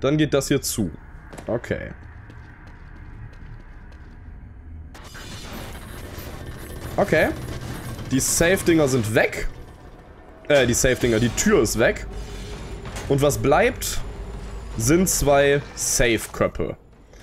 Dann geht das hier zu. Okay. Okay. Die Safe-Dinger sind weg. Die Safe-Dinger, die Tür ist weg. Und was bleibt, sind 2 Safe-Köpfe.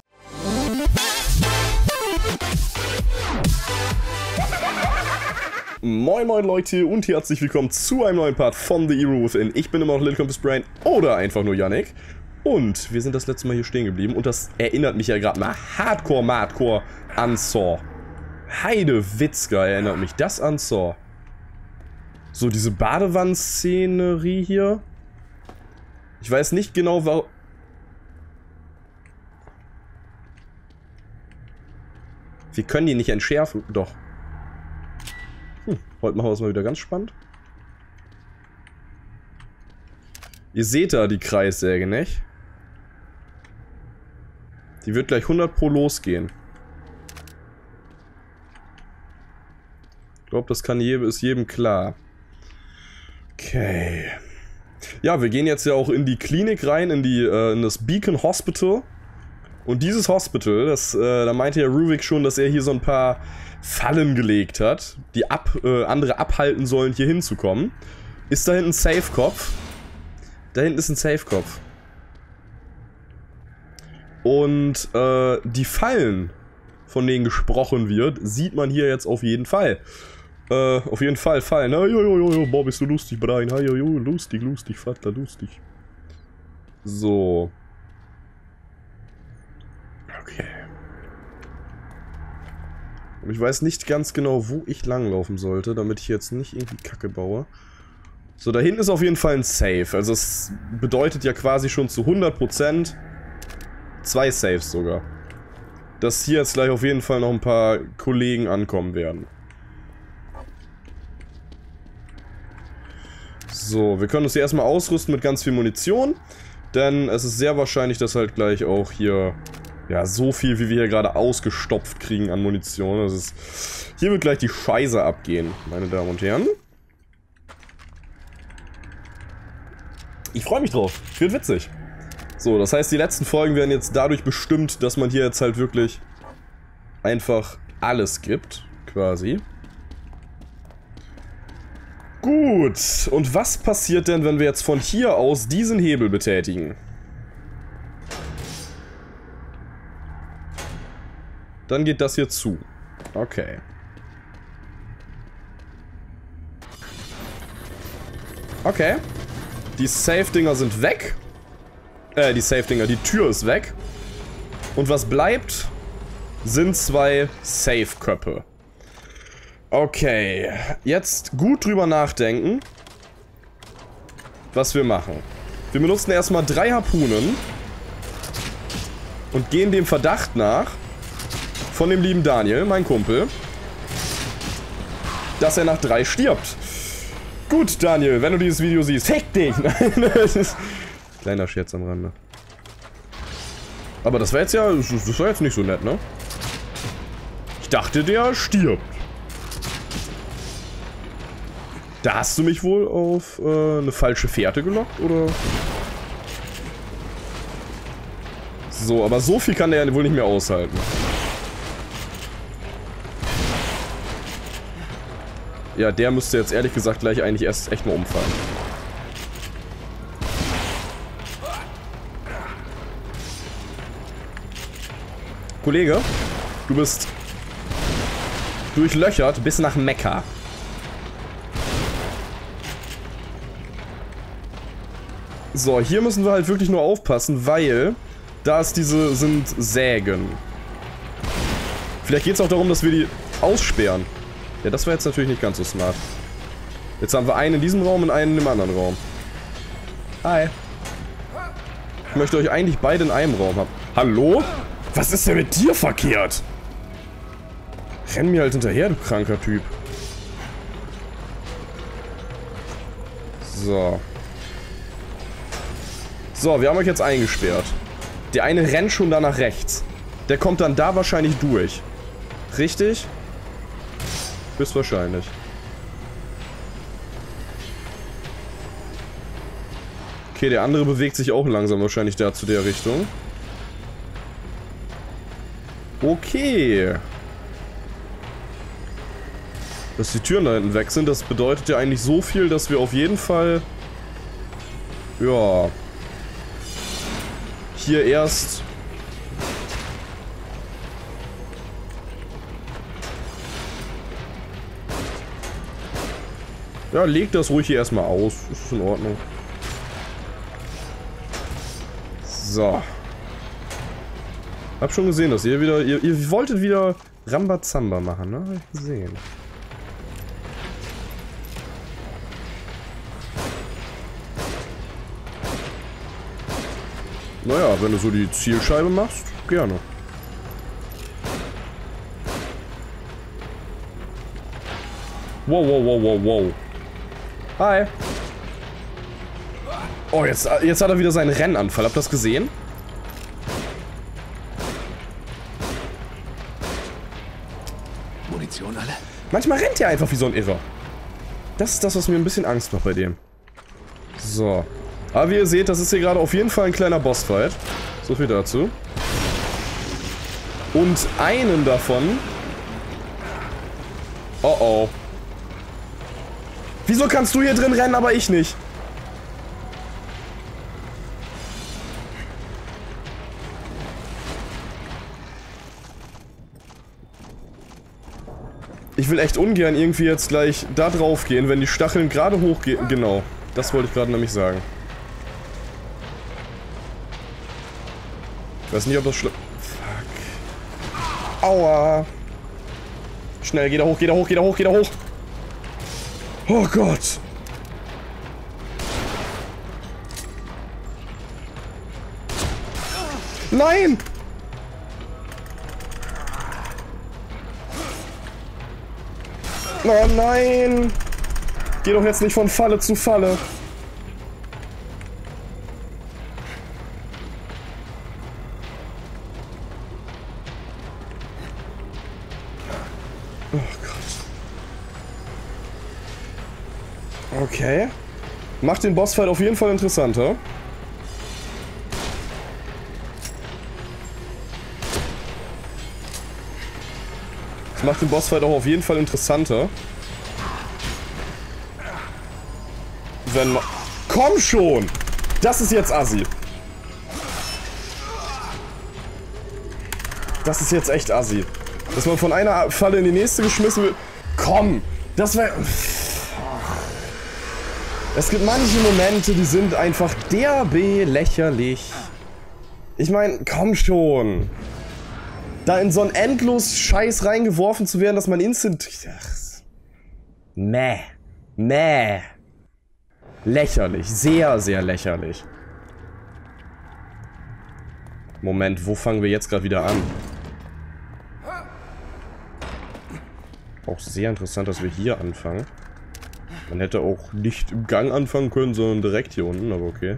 Moin moin Leute und herzlich willkommen zu einem neuen Part von The Hero Within. Ich bin immer noch Little Compass Brain oder einfach nur Yannick. Und wir sind das letzte Mal hier stehen geblieben und das erinnert mich ja gerade mal hardcore an Saw. Heidewitzka erinnert mich das an Saw. So, diese Badewannenszenerie hier. Ich weiß nicht genau, warum... Wir können die nicht entschärfen. Doch. Heute machen wir es mal wieder ganz spannend. Ihr seht da die Kreissäge, nicht? Die wird gleich 100 Pro losgehen. Ich glaube, das ist jedem klar. Okay. Ja, wir gehen jetzt ja auch in die Klinik rein, in das Beacon Hospital. Und dieses Hospital, da meinte ja Ruvik schon, dass er hier so ein paar Fallen gelegt hat, die andere abhalten sollen, hier hinzukommen. Ist da hinten ein Safe-Kopf? Da hinten ist ein Safe-Kopf. Und die Fallen, von denen gesprochen wird, sieht man hier jetzt auf jeden Fall. Auf jeden Fall Fallen. Boah, bist du lustig, Brian. Lustig, Vater, lustig. So. Okay. Und ich weiß nicht ganz genau, wo ich langlaufen sollte, damit ich jetzt nicht irgendwie Kacke baue. So, da hinten ist auf jeden Fall ein Safe. Also es bedeutet ja quasi schon zu 100% 2 Safes sogar. Dass hier jetzt gleich auf jeden Fall noch ein paar Kollegen ankommen werden. So, wir können uns hier erstmal ausrüsten mit ganz viel Munition. Denn es ist sehr wahrscheinlich, dass halt gleich auch hier... Ja, so viel, wie wir hier gerade ausgestopft kriegen an Munition. Das ist, hier wird gleich die Scheiße abgehen, meine Damen und Herren. Ich freue mich drauf. Wird witzig. So, das heißt, die letzten Folgen werden jetzt dadurch bestimmt, dass man hier jetzt halt wirklich einfach alles gibt, quasi. Gut. Und was passiert denn, wenn wir jetzt von hier aus diesen Hebel betätigen? Dann geht das hier zu. Okay. Okay. Die Safe-Dinger sind weg. Die Safe-Dinger, die Tür ist weg. Und was bleibt, sind 2 Safe-Köpfe. Okay. Jetzt gut drüber nachdenken, was wir machen. Wir benutzen erstmal 3 Harpunen und gehen dem Verdacht nach, von dem lieben Daniel, mein Kumpel, dass er nach 3 stirbt. Gut, Daniel, wenn du dieses Video siehst, fick dich! Kleiner Scherz am Rande. Aber das war jetzt ja, das war jetzt nicht so nett, ne? Ich dachte, der stirbt. Da hast du mich wohl auf eine falsche Fährte gelockt, oder? So, aber so viel kann der ja wohl nicht mehr aushalten. Ja, der müsste jetzt ehrlich gesagt gleich eigentlich erst echt mal umfallen. Kollege, du bist durchlöchert bis nach Mekka. So, hier müssen wir halt wirklich nur aufpassen, weil da sind Sägen. Vielleicht geht es auch darum, dass wir die aussperren. Ja, das war jetzt natürlich nicht ganz so smart. Jetzt haben wir einen in diesem Raum und einen im anderen Raum. Hi. Ich möchte euch eigentlich beide in einem Raum haben. Hallo? Was ist denn mit dir verkehrt? Renn mir halt hinterher, du kranker Typ. So. So, wir haben euch jetzt eingesperrt. Der eine rennt schon da nach rechts. Der kommt dann da wahrscheinlich durch. Richtig? Höchstwahrscheinlich. Okay, der andere bewegt sich auch langsam wahrscheinlich da zu der Richtung. Okay. Dass die Türen da hinten weg sind, das bedeutet ja eigentlich so viel, dass wir auf jeden Fall... Ja... Hier erst... Ja, legt das ruhig hier erstmal aus. Ist in Ordnung. So. Hab schon gesehen, dass ihr wieder... Ihr wolltet wieder Rambazamba machen, ne? Hab ich gesehen. Naja, wenn du so die Zielscheibe machst, gerne. Wow, wow, wow, wow, wow. Hi. Oh, jetzt hat er wieder seinen Rennanfall. Habt ihr das gesehen? Munition alle? Manchmal rennt er einfach wie so ein Irrer. Das ist das, was mir ein bisschen Angst macht bei dem. So. Aber wie ihr seht, das ist hier gerade auf jeden Fall ein kleiner Bossfight. So viel dazu. Und einen davon... Oh oh. Wieso kannst du hier drin rennen, aber ich nicht? Ich will echt ungern irgendwie jetzt gleich da drauf gehen, wenn die Stacheln gerade hochgehen. Genau, das wollte ich gerade nämlich sagen. Ich weiß nicht, ob das schlimm... Fuck. Aua. Schnell, geh da hoch, geh da hoch, geh da hoch, geh da hoch. Oh Gott. Nein! Oh nein! Geh doch jetzt nicht von Falle zu Falle. Oh Gott. Okay. Macht den Bossfight auf jeden Fall interessanter. Das macht den Bossfight auch auf jeden Fall interessanter. Wenn man... Komm schon! Das ist jetzt assi. Das ist jetzt echt assi. Dass man von einer Falle in die nächste geschmissen wird. Komm! Das wäre... Es gibt manche Momente, die sind einfach derbe lächerlich. Ich meine, komm schon. Da in so einen endlos Scheiß reingeworfen zu werden, dass man instant... Ach, meh. Meh. Lächerlich. Sehr, sehr lächerlich. Moment, wo fangen wir jetzt gerade wieder an? Auch sehr interessant, dass wir hier anfangen. Man hätte auch nicht im Gang anfangen können, sondern direkt hier unten, aber okay.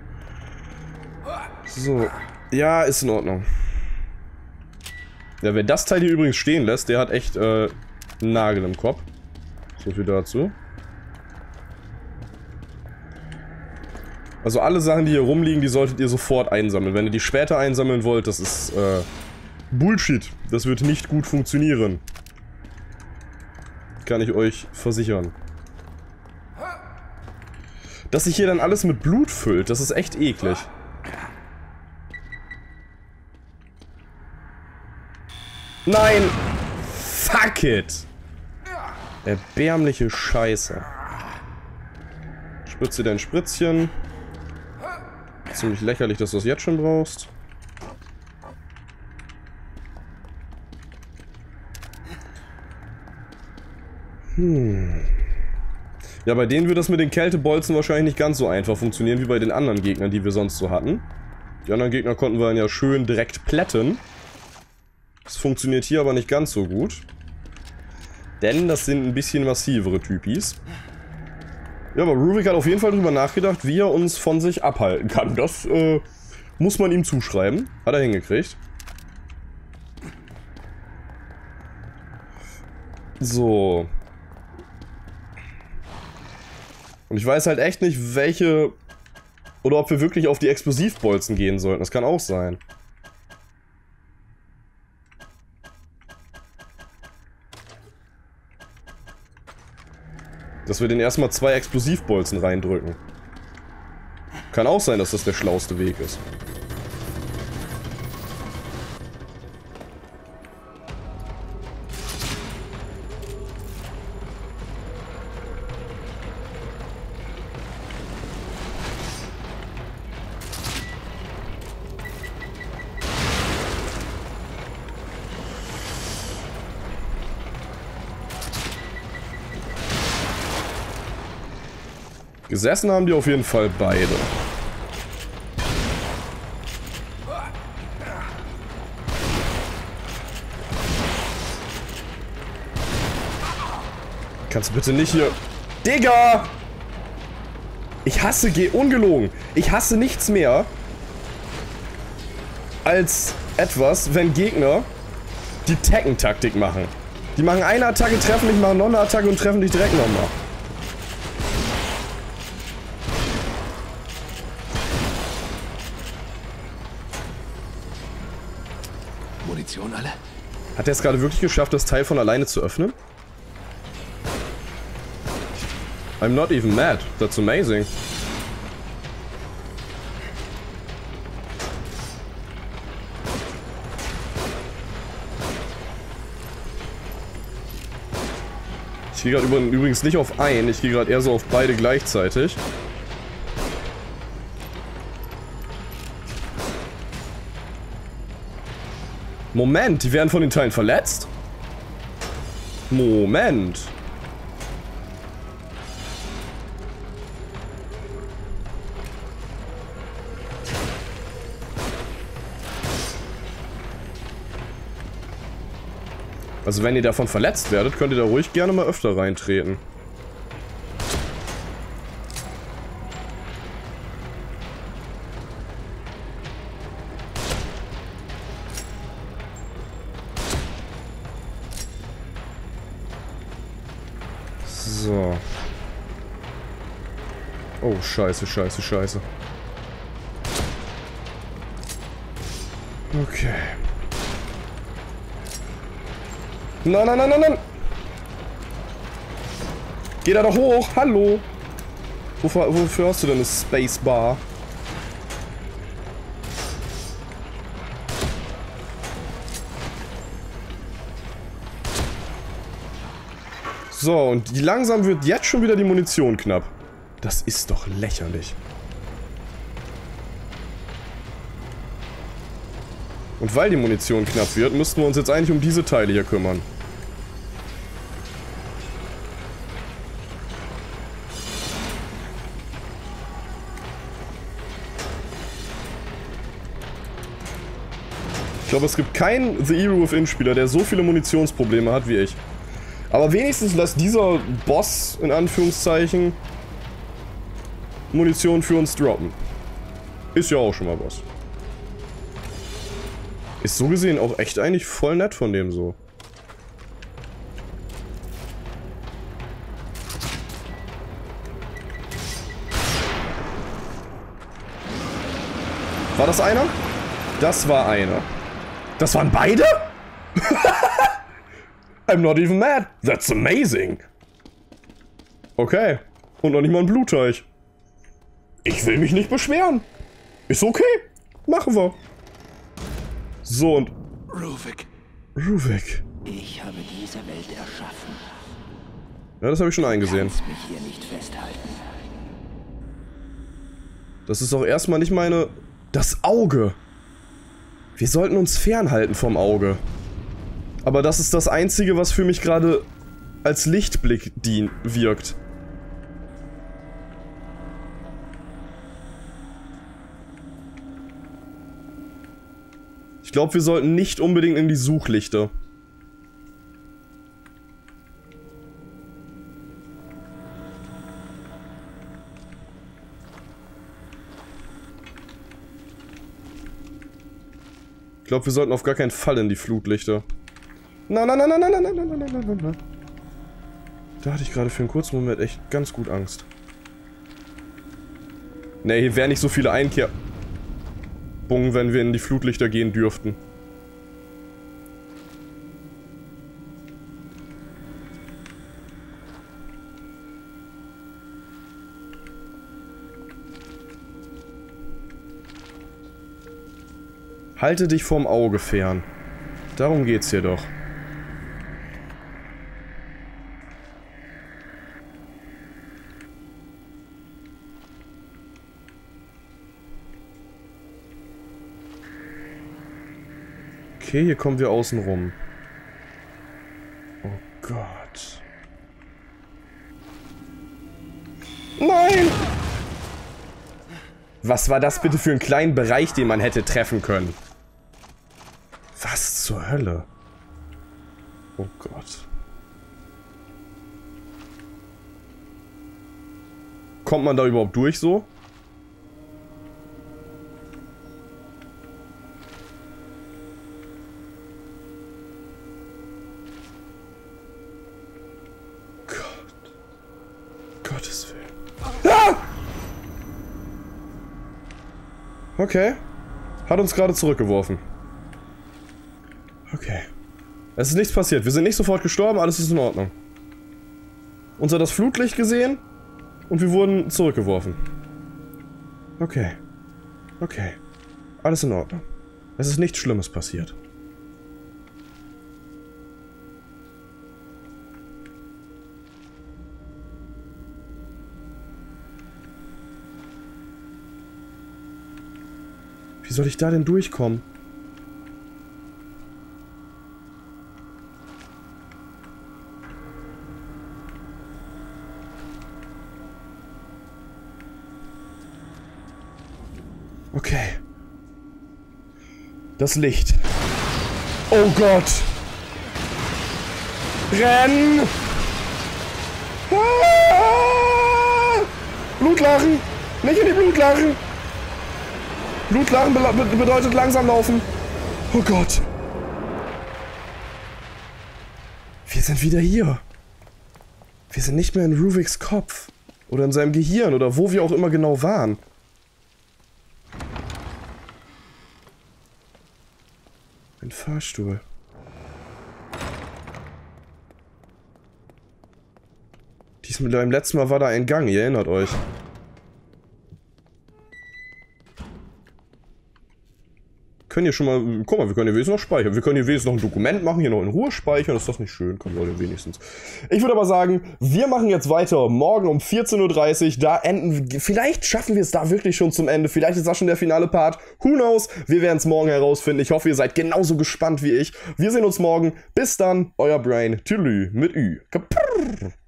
So. Ja, ist in Ordnung. Ja, wer das Teil hier übrigens stehen lässt, der hat echt einen Nagel im Kopf. So viel dazu. Also alle Sachen, die hier rumliegen, die solltet ihr sofort einsammeln. Wenn ihr die später einsammeln wollt, das ist Bullshit. Das wird nicht gut funktionieren. Kann ich euch versichern. Dass sich hier dann alles mit Blut füllt, das ist echt eklig. Nein! Fuck it! Erbärmliche Scheiße. Spritze dein Spritzchen. Ziemlich lächerlich, dass du das jetzt schon brauchst. Ja, bei denen wird das mit den Kältebolzen wahrscheinlich nicht ganz so einfach funktionieren wie bei den anderen Gegnern, die wir sonst so hatten. Die anderen Gegner konnten wir dann ja schön direkt plätten. Das funktioniert hier aber nicht ganz so gut. Denn das sind ein bisschen massivere Typis. Ja, aber Ruvik hat auf jeden Fall drüber nachgedacht, wie er uns von sich abhalten kann. Das muss man ihm zuschreiben. Hat er hingekriegt. So. Und ich weiß halt echt nicht, welche Oder ob wir wirklich auf die Explosivbolzen gehen sollten. Das kann auch sein. Dass wir den erstmal 2 Explosivbolzen reindrücken. Kann auch sein, dass das der schlauste Weg ist. Gesessen haben die auf jeden Fall beide. Kannst du bitte nicht hier... Digga! Ich hasse ungelogen. Ich hasse nichts mehr als etwas, wenn Gegner die Tekken-Taktik machen. Die machen eine Attacke, treffen dich, machen noch eine Attacke und treffen dich direkt nochmal. Munition alle? Hat er es gerade wirklich geschafft, das Teil von alleine zu öffnen? I'm not even mad. That's amazing. Ich gehe gerade übrigens nicht auf einen, ich gehe gerade eher so auf beide gleichzeitig. Moment, die werden von den Teilen verletzt? Moment. Also wenn ihr davon verletzt werdet, könnt ihr da ruhig gerne mal öfter reintreten. So. Oh, scheiße, scheiße, scheiße. Okay. Nein, nein, nein, nein, nein! Geh da doch hoch! Hallo! Wofür hast du denn eine Spacebar? So, und langsam wird jetzt schon wieder die Munition knapp. Das ist doch lächerlich. Und weil die Munition knapp wird, müssten wir uns jetzt eigentlich um diese Teile hier kümmern. Ich glaube, es gibt keinen The Hero Within-Spieler, der so viele Munitionsprobleme hat wie ich. Aber wenigstens lässt dieser Boss, in Anführungszeichen, Munition für uns droppen. Ist ja auch schon mal was. Ist so gesehen auch echt eigentlich voll nett von dem so. War das einer? Das war einer. Das waren beide? I'm not even mad. That's amazing. Okay. Und noch nicht mal ein Blutteich. Ich will mich nicht beschweren. Ist okay. Machen wir. So und... Ruvik. Ruvik. Ich habe diese Welt erschaffen. Ja, das habe ich schon eingesehen. Du kannst mich hier nicht festhalten. Das ist auch erstmal nicht meine... Das Auge. Wir sollten uns fernhalten vom Auge. Aber das ist das Einzige, was für mich gerade als Lichtblick wirkt. Ich glaube, wir sollten nicht unbedingt in die Suchlichter. Ich glaube, wir sollten auf gar keinen Fall in die Flutlichter. Nein, nein, nein, nein, nein, nein, nein, nein, nein, nein, nein. Da hatte ich gerade für einen kurzen Moment echt ganz gut Angst. Ne, hier wären nicht so viele Einkerbungen, wenn wir in die Flutlichter gehen dürften. Halte dich vom Auge fern. Darum geht's hier doch. Okay, hier kommen wir außen rum. Oh Gott. Nein! Was war das bitte für einen kleinen Bereich, den man hätte treffen können? Was zur Hölle? Oh Gott. Kommt man da überhaupt durch so? Gottes Willen. Ah! Okay. Hat uns gerade zurückgeworfen. Okay. Es ist nichts passiert. Wir sind nicht sofort gestorben, alles ist in Ordnung. Uns hat das Flutlicht gesehen und wir wurden zurückgeworfen. Okay. Okay. Alles in Ordnung. Es ist nichts Schlimmes passiert. Wie soll ich da denn durchkommen? Okay. Das Licht. Oh Gott! Rennen! Ah! Blutlachen! Nicht in die Blutlachen! Blutlachen bedeutet langsam laufen. Oh Gott. Wir sind wieder hier. Wir sind nicht mehr in Ruviks Kopf. Oder in seinem Gehirn. Oder wo wir auch immer genau waren. Ein Fahrstuhl. Beim letzten Mal war da ein Gang, ihr erinnert euch. Können hier schon mal, guck mal, wir können hier wenigstens noch speichern. Wir können hier wenigstens noch ein Dokument machen, hier noch in Ruhe speichern. Ist das nicht schön? Komm, Leute, wenigstens. Ich würde aber sagen, wir machen jetzt weiter. Morgen um 14:30 Uhr. Da enden, vielleicht schaffen wir es da wirklich schon zum Ende. Vielleicht ist das schon der finale Part. Who knows? Wir werden es morgen herausfinden. Ich hoffe, ihr seid genauso gespannt wie ich. Wir sehen uns morgen. Bis dann, euer Brain. Tschüss mit Ü. Kapurr.